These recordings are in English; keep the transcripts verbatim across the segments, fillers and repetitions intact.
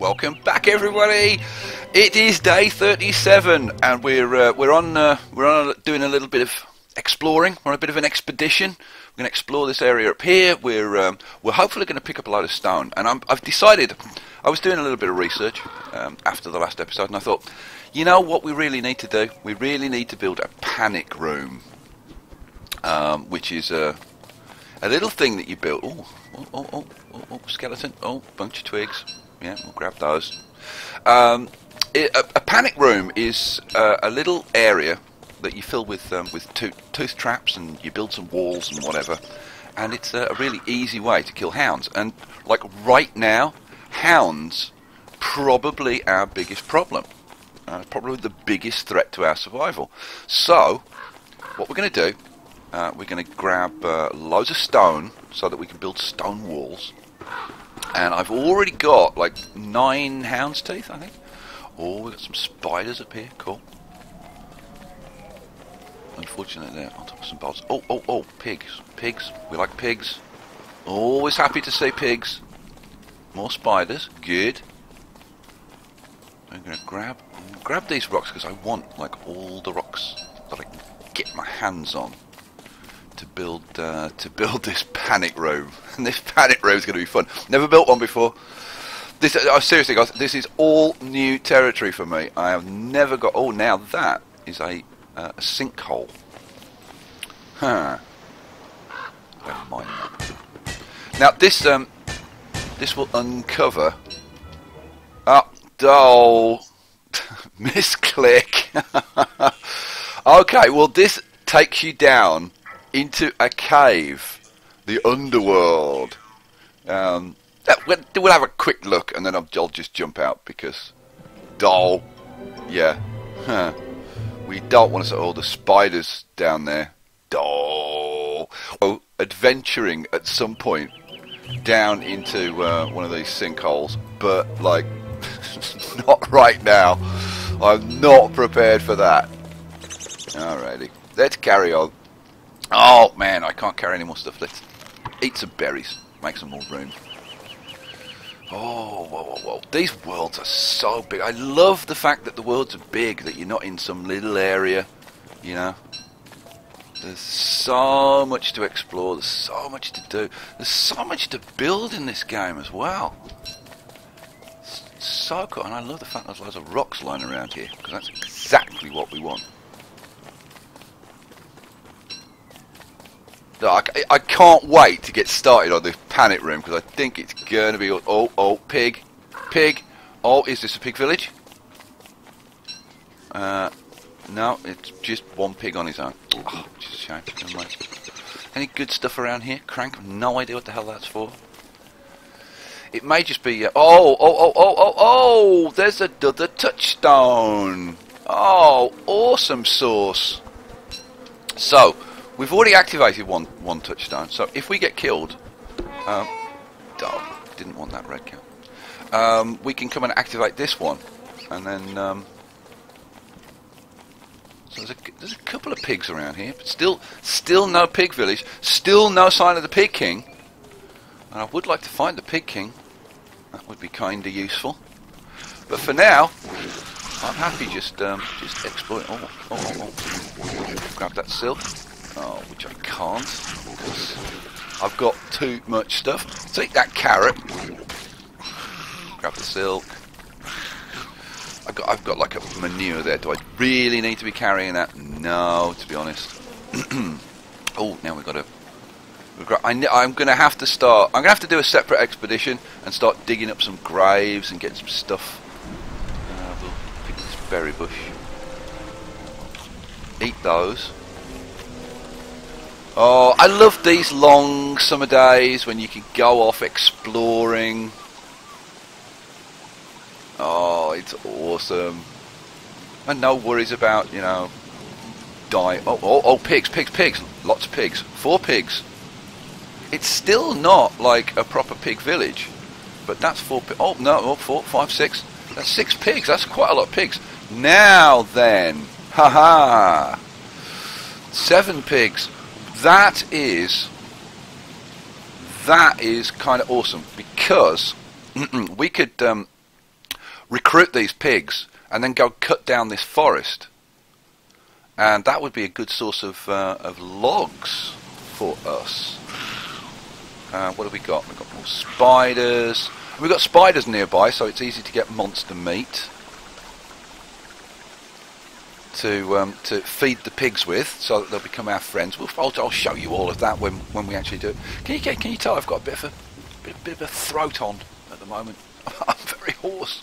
Welcome back, everybody. It is day thirty-seven, and we're uh, we're on uh, we're on a, doing a little bit of exploring. We're on a bit of an expedition. We're going to explore this area up here. We're um, we're hopefully going to pick up a load of stone, and I'm, I've decided. I was doing a little bit of research um, after the last episode, and I thought, you know what we really need to do? We really need to build a panic room, um, which is a a little thing that you build. Oh, oh, oh, oh, oh, oh, skeleton. Oh, bunch of twigs. Yeah, we'll grab those. Um, it, a, a panic room is uh, a little area that you fill with um, with to tooth traps, and you build some walls and whatever. And it's a, a really easy way to kill hounds. And like right now, hounds probably our biggest problem. Uh, probably the biggest threat to our survival. So, what we're going to do, uh, we're going to grab uh, loads of stone so that we can build stone walls. And I've already got like nine hound's teeth, I think. Oh, we've got some spiders up here. Cool. Unfortunately, they're on top of some bolts. Oh, oh, oh, pigs. Pigs. We like pigs. Always happy to see pigs. More spiders. Good. I'm going to grab grab these rocks because I want like all the rocks that I can get my hands on to build uh, to build this panic room. And this panic room is going to be fun. Never built one before. This uh, seriously, guys, this is all new territory for me. I have never got. Oh, now that is a, uh, a sinkhole. Huh. Don't mind that. Now this um this will uncover. Oh, oh misclick. Okay, well this takes you down into a cave, the underworld. Um, we'll, we'll have a quick look, and then I'll, I'll just jump out because, doll, yeah, huh. We don't want to see all the spiders down there, doll. Oh, adventuring at some point down into uh, one of these sinkholes, but like, not right now. I'm not prepared for that. Alrighty, let's carry on. Oh man, I can't carry any more stuff. Let's eat some berries, make some more room. Oh, whoa, whoa, whoa. These worlds are so big. I love the fact that the worlds are big, that you're not in some little area, you know. There's so much to explore, there's so much to do. There's so much to build in this game as well. It's so cool, and I love the fact there's loads of rocks lying around here, because that's exactly what we want. I, I can't wait to get started on this panic room because I think it's going to be... Oh, oh, pig. Pig. Oh, is this a pig village? Uh, no, it's just one pig on his own. Oh, which is a shame. Never mind. Any good stuff around here? Crank? No idea what the hell that's for. It may just be... Uh, oh, oh, oh, oh, oh, oh! There's another touchstone. Oh, awesome sauce. So... we've already activated one one touchstone, so if we get killed, um, oh, didn't want that red cow. Um, we can come and activate this one, and then um, so there's a there's a couple of pigs around here, but still still no pig village, still no sign of the pig king. And I would like to find the pig king. That would be kind of useful. But for now, I'm happy just um, just exploring. Oh, oh, oh, oh. Grab that silk. Oh, which I can't, because I've got too much stuff. Take that carrot. Grab the silk. I've got, I've got like a manure there. Do I really need to be carrying that? No, to be honest. Oh, now we've got to... We've got, I, I'm going to have to start... I'm going to have to do a separate expedition and start digging up some graves and getting some stuff. Uh, we'll pick this berry bush. Eat those. Oh, I love these long summer days when you can go off exploring. Oh, it's awesome. And no worries about, you know, die. Oh, oh, oh, pigs, pigs, pigs. Lots of pigs. Four pigs. It's still not like a proper pig village, but that's four. Pi oh no, oh, four, five, six. That's six pigs. That's quite a lot of pigs. Now then, haha, seven pigs. That is, that is kind of awesome because we could um, recruit these pigs, and then go cut down this forest. And that would be a good source of, uh, of logs for us. Uh, what have we got? We've got more spiders. We've got spiders nearby, so it's easy to get monster meat to um, to feed the pigs with, so that they'll become our friends. We'll, I'll, I'll show you all of that when when we actually do it. Can you get, can you tell I've got a bit of a bit, bit of a throat on at the moment? I'm very hoarse.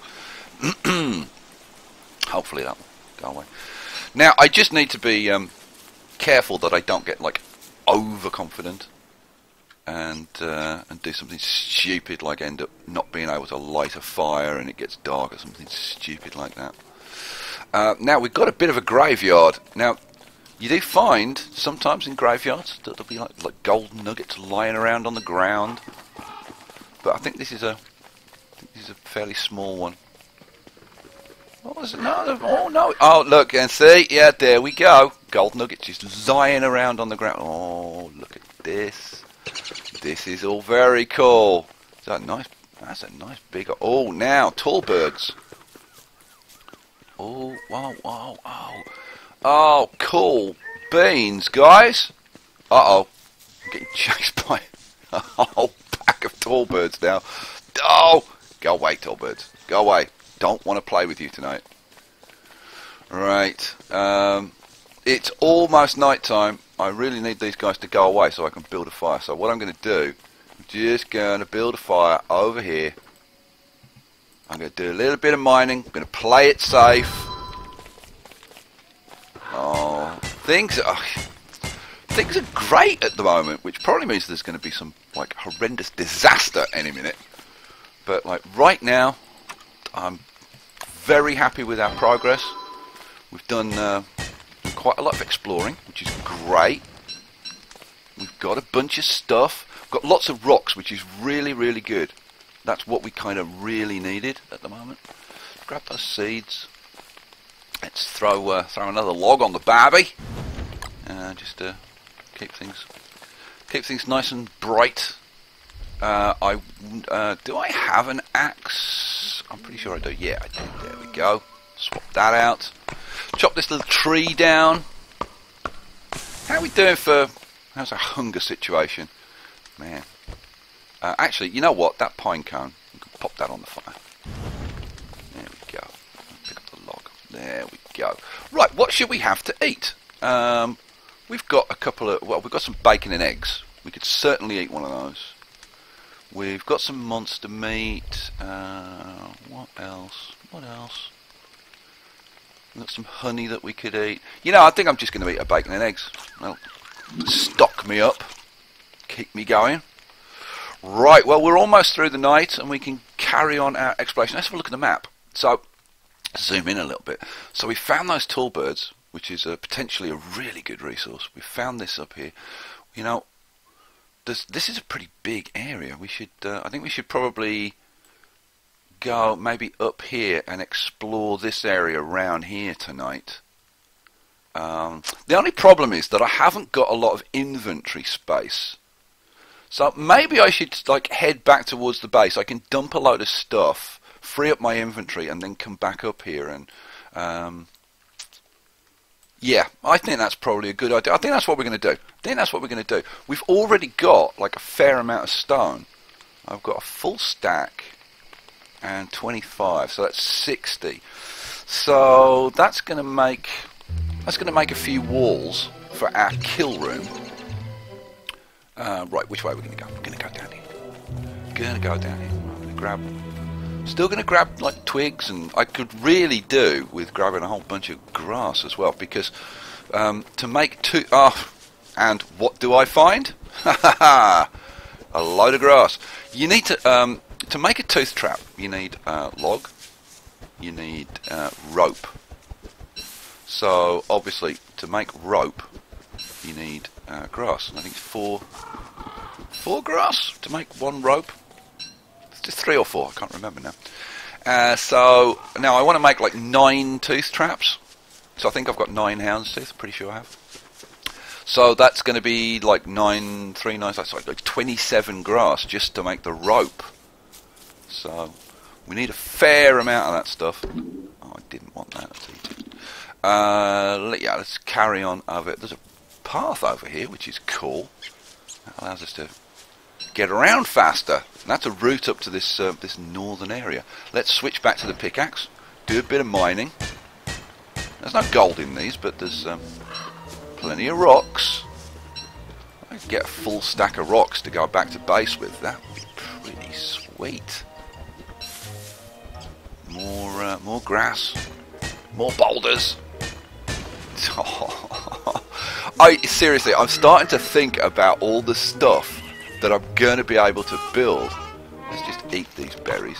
Hopefully that will go away. Now I just need to be um, careful that I don't get like overconfident and uh, and do something stupid, like end up not being able to light a fire and it gets dark or something stupid like that. Uh, now we've got a bit of a graveyard. Now you do find sometimes in graveyards that there'll be like, like gold nuggets lying around on the ground, but I think this is a I think this is a fairly small one. What was it? No, oh no! Oh look and see, yeah, there we go. Gold nuggets just lying around on the ground. Oh, look at this! This is all very cool. Is that nice? That's a nice big. Oh, now tall birds. Oh, wow, wow, wow. Oh, cool beans, guys. Uh-oh. I'm getting chased by a whole pack of tall birds now. Oh, go away, tall birds. Go away. Don't want to play with you tonight. Right. Um, it's almost night time. I really need these guys to go away so I can build a fire. So what I'm going to do, I'm just going to build a fire over here. I'm going to do a little bit of mining. I'm going to play it safe. Oh, things are things are great at the moment, which probably means there's going to be some like horrendous disaster any minute. But like right now, I'm very happy with our progress. We've done uh, quite a lot of exploring, which is great. We've got a bunch of stuff. We've got lots of rocks, which is really, really good. That's what we kind of really needed at the moment. Grab those seeds. Let's throw uh, throw another log on the barbie, uh, just to keep things keep things nice and bright. Uh, I uh, do I have an axe? I'm pretty sure I do. Yeah, I do. There we go. Swap that out. Chop this little tree down. How are we doing for? How's our hunger situation, man? Uh, actually, you know what? That pine cone, we can pop that on the fire. There we go. Pick up the log. There we go. Right, what should we have to eat? Um, we've got a couple of, well, we've got some bacon and eggs. We could certainly eat one of those. We've got some monster meat. Uh, what else? What else? We've got some honey that we could eat. You know, I think I'm just going to eat a bacon and eggs. Well, stock me up. Keep me going. Right, well, we're almost through the night and we can carry on our exploration. Let's have a look at the map. So, zoom in a little bit. So we found those tall birds, which is a, potentially a really good resource. We found this up here. You know, this, this is a pretty big area. We should, uh, I think we should probably go maybe up here and explore this area around here tonight. Um, the only problem is that I haven't got a lot of inventory space. So maybe I should like head back towards the base. I can dump a load of stuff, free up my inventory, and then come back up here. And um, yeah, I think that's probably a good idea. I think that's what we're going to do. I think that's what we're going to do. We've already got like a fair amount of stone. I've got a full stack and twenty-five, so that's sixty. So that's going to make that's going to make a few walls for our kill room. Uh, right, which way are we going to go? We're going to go down here. Going to go down here. I'm going to grab. Still going to grab like twigs, and I could really do with grabbing a whole bunch of grass as well, because um, to make two. Oh, and what do I find? Ha ha ha! A load of grass. You need to um, to make a tooth trap. You need uh, log. You need uh, rope. So obviously, to make rope, you need uh, grass. And I think it's four, four grass to make one rope. It's just three or four. I can't remember now. Uh, so now I want to make like nine tooth traps. So I think I've got nine hound's teeth. I'm pretty sure I have. So that's going to be like nine, three, nine, that's like, like twenty-seven grass just to make the rope. So We need a fair amount of that stuff. Oh, I didn't want that. Let's eat it. Uh, yeah, let's carry on over it. There's a path over here, which is cool. That allows us to get around faster. And that's a route up to this uh, this northern area. Let's switch back to the pickaxe. Do a bit of mining. There's no gold in these, but there's um, plenty of rocks. I could get a full stack of rocks to go back to base with. That would be pretty sweet. More, uh, more grass. More boulders. I seriously, I'm starting to think about all the stuff that I'm going to be able to build. Let's just eat these berries.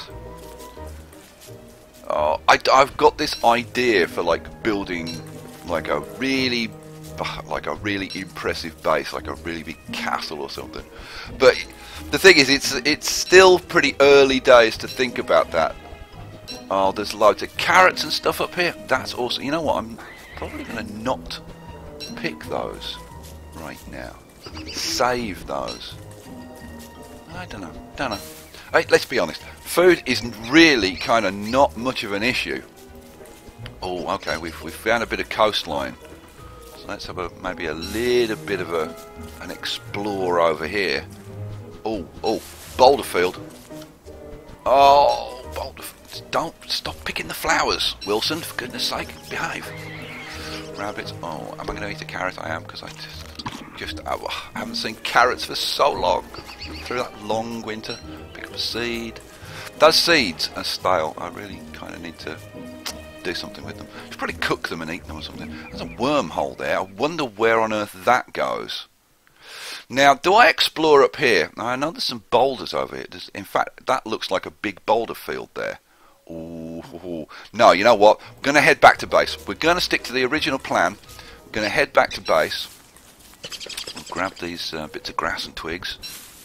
Oh, I, I've got this idea for like building like a really, like a really impressive base, like a really big castle or something. But the thing is, it's it's still pretty early days to think about that. Oh, there's loads of carrots and stuff up here. That's awesome. You know what? I'm probably going to not pick those right now. Save those. I don't know. Don't know. Hey, let's be honest. Food isn't really kind of not much of an issue. Oh, okay. We've we've found a bit of coastline. So let's have a maybe a little bit of a an explore over here. Oh, oh, boulder field. Oh, boulder. Don't stop picking the flowers, Wilson. For goodness' sake, behave. Rabbits. Oh, am I going to eat a carrot? I am, because I just, just oh, I haven't seen carrots for so long. Through that long winter, pick up a seed. Those seeds are stale. I really kind of need to do something with them. Should probably cook them and eat them or something. There's a wormhole there. I wonder where on earth that goes. Now, do I explore up here? Now, I know there's some boulders over here. There's, in fact, that looks like a big boulder field there. Ooh. No, you know what? We're going to head back to base. We're going to stick to the original plan. We're going to head back to base. We'll grab these uh, bits of grass and twigs.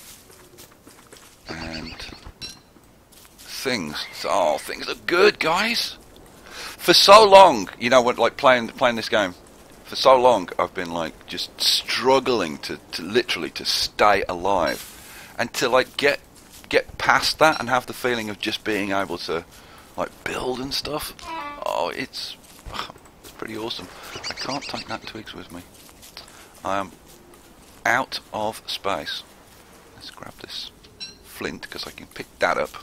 And things. Oh, things are good, guys. For so long, you know what? Like playing playing this game. For so long, I've been like just struggling to, to literally to stay alive, and to like get get past that and have the feeling of just being able to like build and stuff. Oh, it's it's pretty awesome. I can't take that twigs with me. I am out of space. Let's grab this flint because I can pick that up.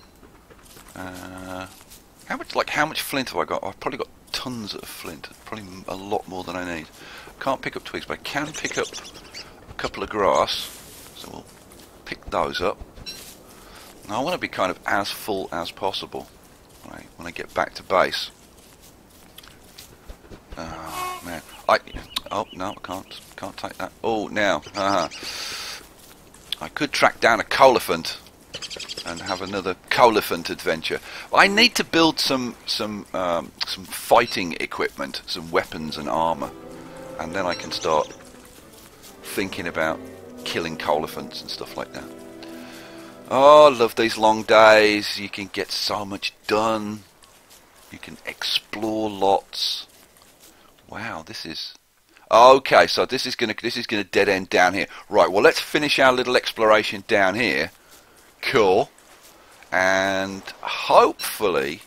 Uh, how much like how much flint have I got? I've probably got tons of flint, probably a lot more than I need. Can't pick up twigs, but I can pick up a couple of grass, so we'll pick those up. Now I want to be kind of as full as possible, right, when I get back to base. Oh man, I oh no, I can't can't take that. Oh now, uh, I could track down a coliphant and have another coliphant adventure. I need to build some some um, some fighting equipment, some weapons and armor, and then I can start thinking about killing coliphants and stuff like that. Oh, I love these long days. You can get so much done. You can explore lots. Wow, this is okay. So this is gonna this is gonna dead end down here. Right. Well, let's finish our little exploration down here. Cool. And hopefully,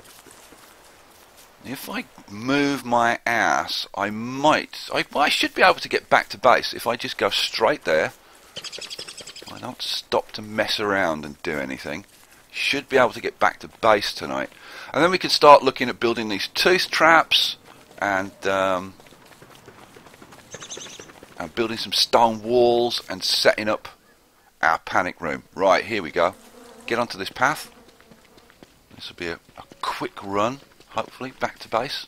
if I move my ass, I might. I, I should be able to get back to base if I just go straight there. I don't stop to mess around and do anything. Should be able to get back to base tonight, and then we can start looking at building these tooth traps and um, and building some stone walls and setting up our panic room. Right, here we go. Get onto this path. This will be a, a quick run, hopefully, back to base.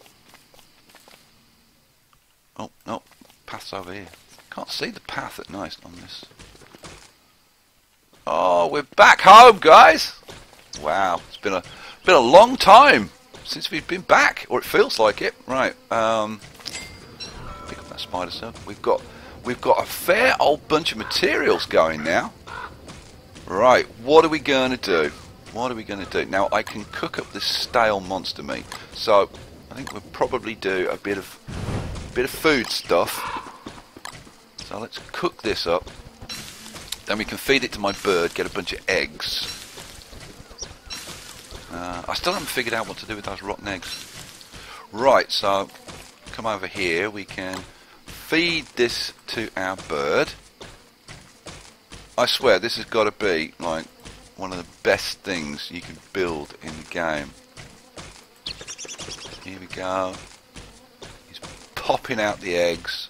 Oh, no, path's over here. Can't see the path at night on this. Oh, we're back home, guys! Wow, it's been a been a long time since we've been back, or it feels like it. Right, um, pick up that spider serp. We've got we've got a fair old bunch of materials going now. Right, what are we going to do? What are we going to do? Now, I can cook up this stale monster meat, so I think we'll probably do a bit of a bit of food stuff. So let's cook this up. Then we can feed it to my bird, get a bunch of eggs. Uh, I still haven't figured out what to do with those rotten eggs. Right, so come over here. We can feed this to our bird. I swear this has got to be like one of the best things you can build in the game. Here we go. He's popping out the eggs.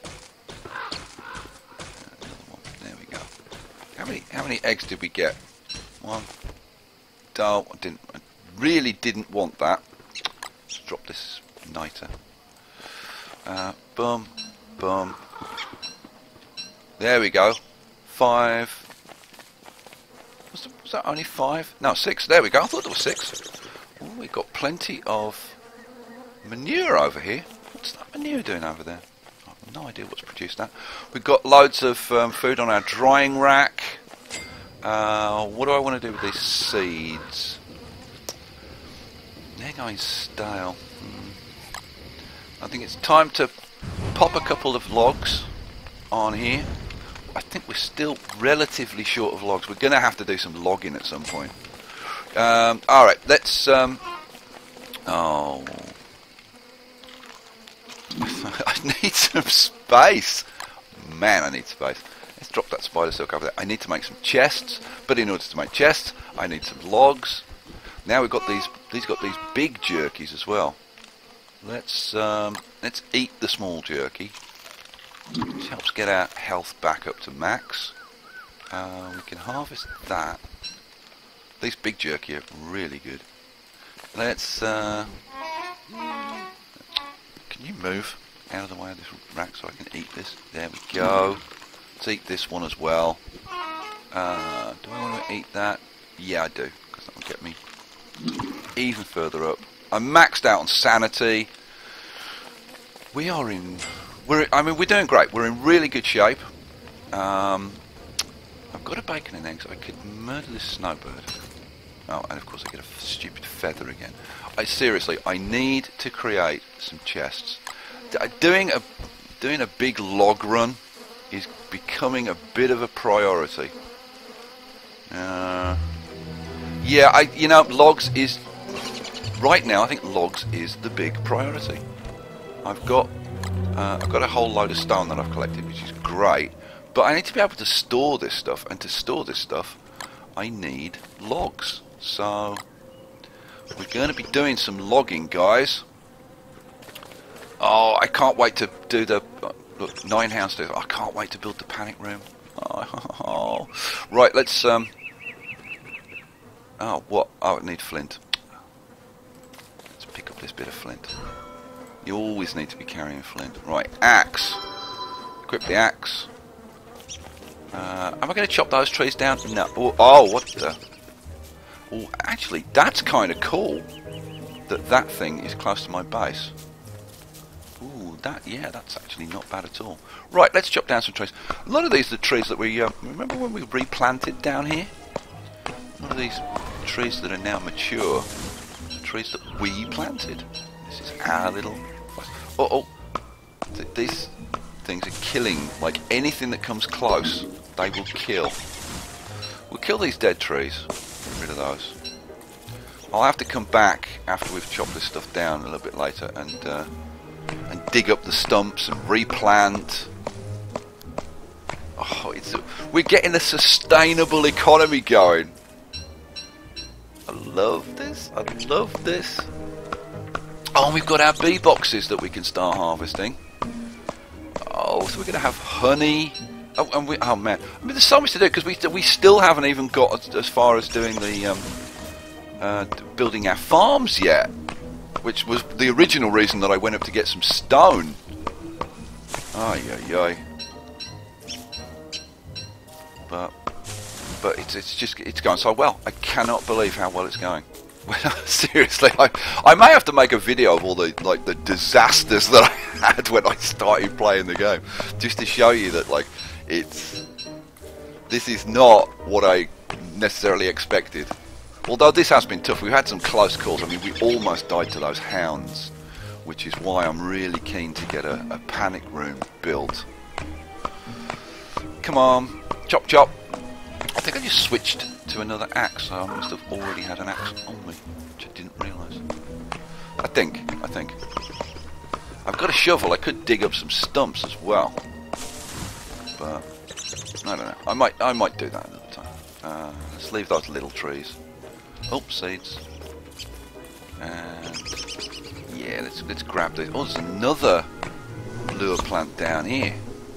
Another one. There we go. How many how many eggs did we get? One. Oh, I didn't. I really didn't want that. Let's drop this niter. Uh, boom, boom. There we go. Five. Was, that, was that only five? No, six. There we go. I thought there was six. Oh, we've got plenty of manure over here. What's that manure doing over there? I have no idea what's produced that. We've got loads of um, food on our drying rack. Uh, what do I want to do with these seeds? They're going stale. Hmm. I think it's time to pop a couple of logs on here. I think we're still relatively short of logs. We're going to have to do some logging at some point. Um, Alright, let's... Um, oh... I need some space. Man, I need space. Let's drop that spider silk over there. I need to make some chests, but in order to make chests, I need some logs. Now we've got these. These got these big jerkies as well. Let's um, let's eat the small jerky, which helps get our health back up to max. Uh, we can harvest that. These big jerky are really good. Let's. Uh, can you move out of the way of this rack so I can eat this? There we go. Let's eat this one as well. Uh, do I want to eat that? Yeah, I do, because that will get me even further up. I'm maxed out on sanity. We are in... We're. I mean, we're doing great. We're in really good shape. Um, I've got a bacon and eggs. I could murder this snowbird. Oh, and of course I get a stupid feather again. I seriously, I need to create some chests. D doing a doing a big log run is becoming a bit of a priority. Uh, yeah, I you know logs is right now. I think logs is the big priority. I've got uh, I've got a whole load of stone that I've collected, which is great. But I need to be able to store this stuff, and to store this stuff, I need logs. So we're going to be doing some logging, guys. Oh, I can't wait to do the uh, look, nine house do. I can't wait to build the panic room. Oh, right, let's um. Oh, what? Oh, I need flint. Let's pick up this bit of flint. You always need to be carrying flint. Right, axe. Equip the axe. Uh, am I going to chop those trees down? No. Oh, oh what the? Oh, actually, that's kind of cool. That that thing is close to my base. Ooh, that yeah, that's actually not bad at all. Right, let's chop down some trees. A lot of these are the trees that we uh, remember when we replanted down here. A lot of these trees that are now mature, trees that we planted. This is our little. Oh, oh, Th these things are killing. Like anything that comes close, they will kill. We'll kill these dead trees. Get rid of those. I'll have to come back after we've chopped this stuff down a little bit later and uh, and dig up the stumps and replant. Oh, it's a, we're getting a sustainable economy going. I love this. I love this. Oh, and we've got our bee boxes that we can start harvesting. Oh, so we're going to have honey. Oh, and we, oh man, I mean, there's so much to do because we we still haven't even got as, as far as doing the um, uh, building our farms yet, which was the original reason that I went up to get some stone. Ay ay ay. But but it's it's just it's going so well. I cannot believe how well it's going. Seriously, I I may have to make a video of all the like the disasters that I had when I started playing the game, just to show you that like. It's this is not what I necessarily expected. Although this has been tough. We've had some close calls. I mean, we almost died to those hounds, which is why I'm really keen to get a, a panic room built. Come on, chop chop. I think I just switched to another axe, so I must have already had an axe on me, which I didn't realise. I think, I think. I've got a shovel, I could dig up some stumps as well. But, I don't know, I might, I might do that another time. Uh, let's leave those little trees. Oh, seeds. And, yeah, let's, let's grab these. Oh, there's another lure plant down here.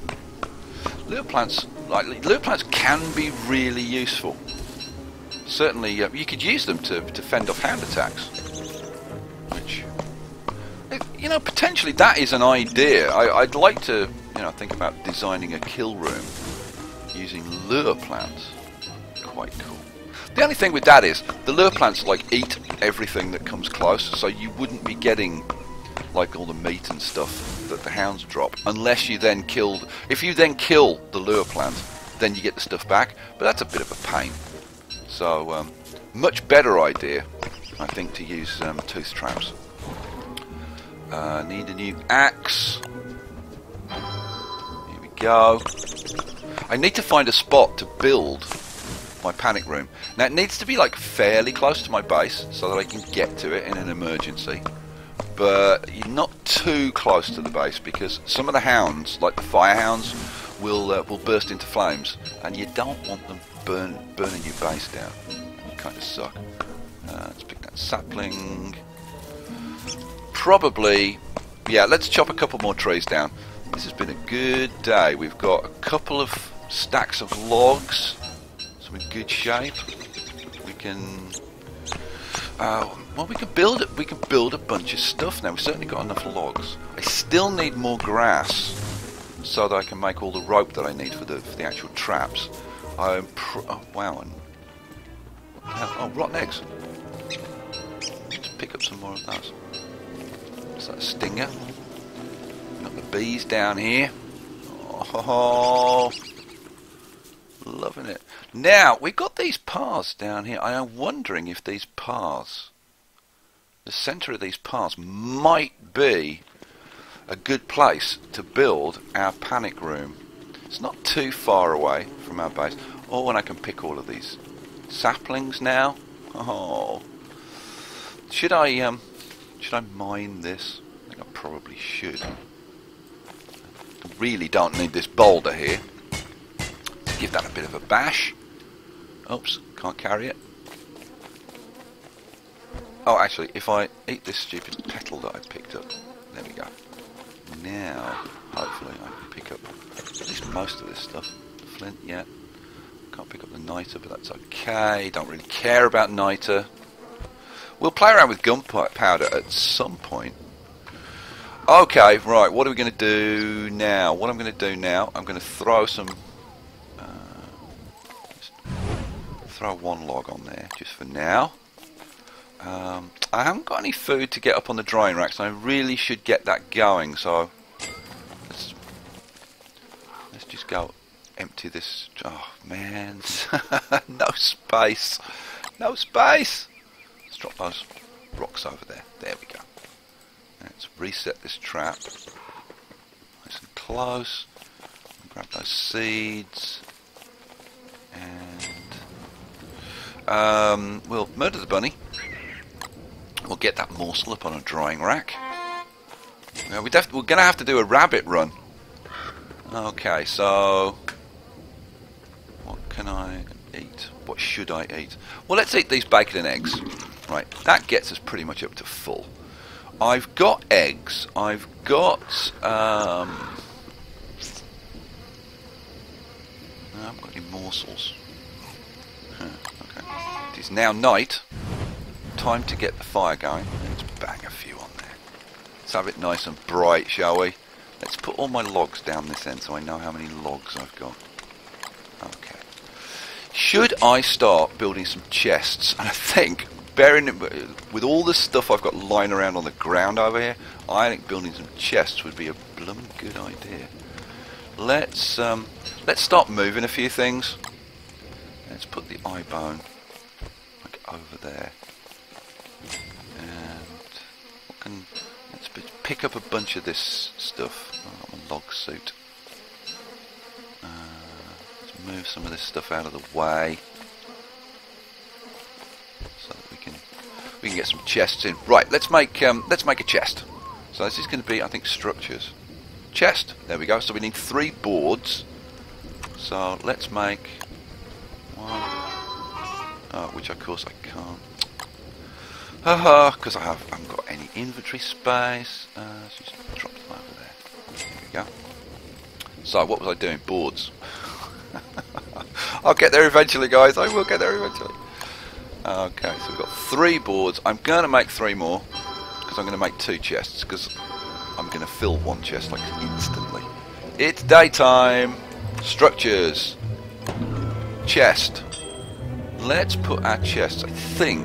Lure plants, like lure plants, can be really useful. Certainly, uh, you could use them to to fend off hound attacks. Which, you know, potentially that is an idea. I, I'd like to, you know, think about designing a kill room using lure plants. Quite cool. The only thing with that is the lure plants like eat everything that comes close, so you wouldn't be getting like all the meat and stuff that the hounds drop, unless you then killed. If you then kill the lure plant, then you get the stuff back, but that's a bit of a pain. So, um, much better idea, I think, to use um, tooth traps. Uh, need a new axe. Here we go. I need to find a spot to build my panic room. Now, it needs to be like fairly close to my base so that I can get to it in an emergency. But you're not too close to the base, because some of the hounds, like the fire hounds, will uh, will burst into flames, and you don't want them burn, burning your base down. It kind of suck. Uh, let's pick that sapling. Probably, yeah, let's chop a couple more trees down. This has been a good day. We've got a couple of stacks of logs, so in good shape. We can... Uh, well, we can build it. We can build a bunch of stuff now. We've certainly got enough logs. I still need more grass so that I can make all the rope that I need for the for the actual traps. I'm pr oh, wow. And, oh, oh, rotten eggs. Let's pick up some more of those. Is that a stinger? Got the bees down here. Oh, loving it. Now, we've got these paths down here. I am wondering if these paths, the centre of these paths, might be a good place to build our panic room. It's not too far away from our base. Oh, and I can pick all of these saplings now. Oh, should I um, should I mine this? I think I probably should. I really don't need this boulder here. Give that a bit of a bash. Oops, can't carry it. Oh, actually, if I eat this stupid petal that I picked up, there we go. Now, hopefully, I can pick up at least most of this stuff. Flint, yeah. Can't pick up the niter, but that's okay. Don't really care about niter. We'll play around with gunpowder at some point. Okay, right, what are we going to do now? What I'm going to do now, I'm going to throw some... Throw one log on there just for now. Um, I haven't got any food to get up on the drying racks, and I really should get that going. So let's let's just go empty this. Oh man, no space, no space. Let's drop those rocks over there. There we go. Let's reset this trap. Nice and close. Grab those seeds and. Um, we'll murder the bunny. We'll get that morsel up on a drying rack. Now we're, we're going to have to do a rabbit run. Okay, so... What can I eat? What should I eat? Well, let's eat these bacon and eggs. Right, that gets us pretty much up to full. I've got eggs. I've got... Um, I haven't got any morsels. Huh. It is now night. Time to get the fire going. Let's bang a few on there. Let's have it nice and bright, shall we? Let's put all my logs down this end so I know how many logs I've got. Okay. Should I start building some chests? And I think, bearing it, with all the stuff I've got lying around on the ground over here, I think building some chests would be a blooming good idea. Let's um, let's start moving a few things. Let's put the eye bone like over there, and what can, let's pick up a bunch of this stuff. Oh, I've got my log suit. Uh, let's move some of this stuff out of the way so that we can we can get some chests in. Right, let's make um, let's make a chest. So this is going to be, I think, structures. Chest. There we go. So we need three boards. So let's make one. Oh, which of course I can't. Haha, because I, have, I haven't got any inventory space. Uh, let's just drop them over there. There we go. So what was I doing? Boards. I'll get there eventually, guys. I will get there eventually. Okay, so we've got three boards. I'm going to make three more because I'm going to make two chests because I'm going to fill one chest like instantly. It's daytime. Structures. Chest. Let's put our chests, I think,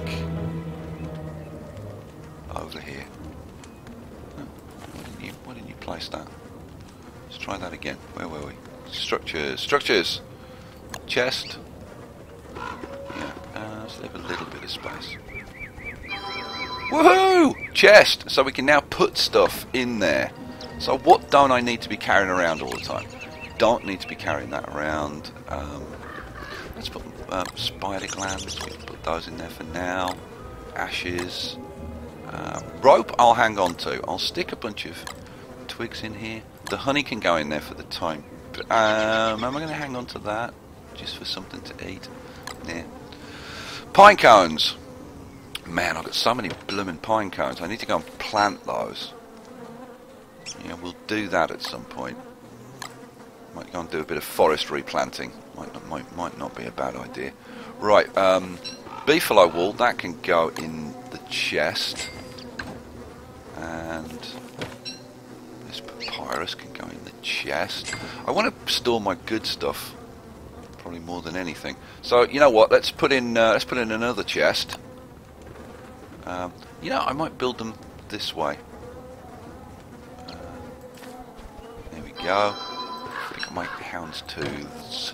over here. Why didn't you, why didn't you place that? Let's try that again. Where were we? Structures. Structures. Chest. Yeah, uh, let's leave a little bit of space. Woohoo! Chest! So we can now put stuff in there. So what don't I need to be carrying around all the time? Don't need to be carrying that around. Um, let's put um, spider glands. We can put those in there for now. Ashes. Uh, rope I'll hang on to. I'll stick a bunch of twigs in here. The honey can go in there for the time. But, um, am I going to hang on to that just for something to eat? Yeah. Pine cones. Man, I've got so many blooming pine cones. I need to go and plant those. Yeah, we'll do that at some point. Might go and do a bit of forest replanting. Might not, might, might not be a bad idea. Right, um, beefalo wool, that can go in the chest. And this papyrus can go in the chest. I want to store my good stuff, probably more than anything. So you know what? Let's put in uh, let's put in another chest. Um, you know, I might build them this way. Uh, there we go. Pick up my hound's tooths.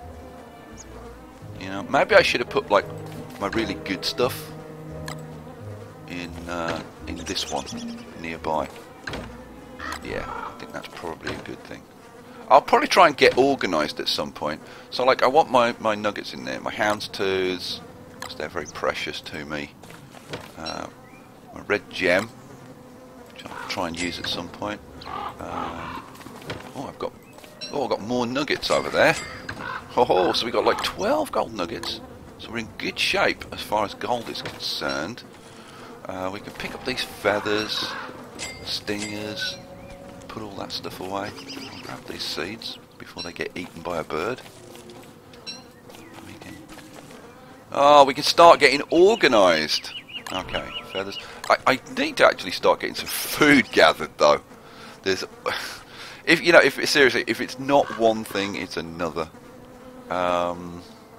You know, maybe I should have put like my really good stuff in uh, in this one nearby. Yeah, I think that's probably a good thing. I'll probably try and get organised at some point. So like I want my, my nuggets in there, my hound's tooths, because they're very precious to me. Uh, my red gem, which I'll try and use at some point. Um, oh, I've got oh, I've got more nuggets over there. Oh, so we got like twelve gold nuggets. So we're in good shape as far as gold is concerned. Uh, we can pick up these feathers, stingers, put all that stuff away. I'll grab these seeds before they get eaten by a bird. We can... Oh, we can start getting organised. Okay, feathers. I, I need to actually start getting some food gathered though. There's, if you know, if seriously, if it's not one thing, it's another. Um,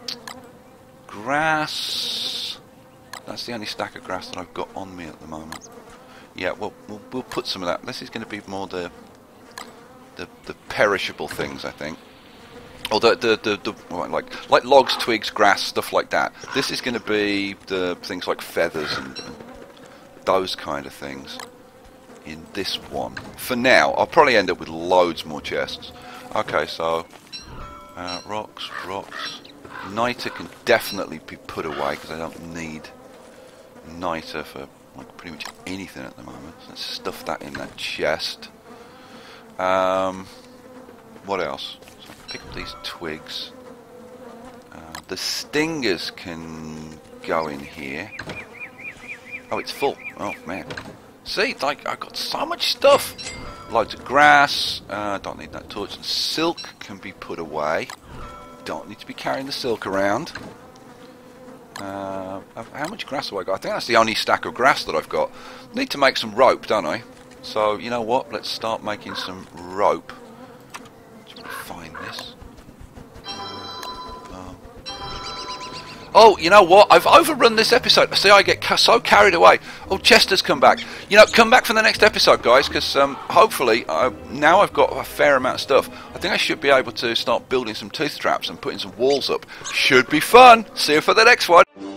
grass. That's the only stack of grass that I've got on me at the moment. Yeah, well, we'll, we'll put some of that. This is going to be more the the, the perishable things, I think. Or the the, the, the well, like like logs, twigs, grass, stuff like that. This is going to be the things like feathers and, and those kind of things in this one. For now, I'll probably end up with loads more chests. Okay, so uh, rocks, rocks. Niter can definitely be put away because I don't need niter for like pretty much anything at the moment. So let's stuff that in that chest. Um, what else? So pick up these twigs. Uh, the stingers can go in here. Oh, it's full. Oh man. See, like I've got so much stuff. Loads of grass. Uh, don't need that torch. And silk can be put away. Don't need to be carrying the silk around. Uh, how much grass have I got? I think that's the only stack of grass that I've got. Need to make some rope, don't I? So, you know what? Let's start making some rope. Just find this. Um. Oh, you know what? I've overrun this episode. See, I get ca so carried away. Oh, Chester's come back. You know, come back for the next episode, guys, because um, hopefully, uh, now I've got a fair amount of stuff. I think I should be able to start building some tooth traps and putting some walls up. Should be fun. See you for the next one.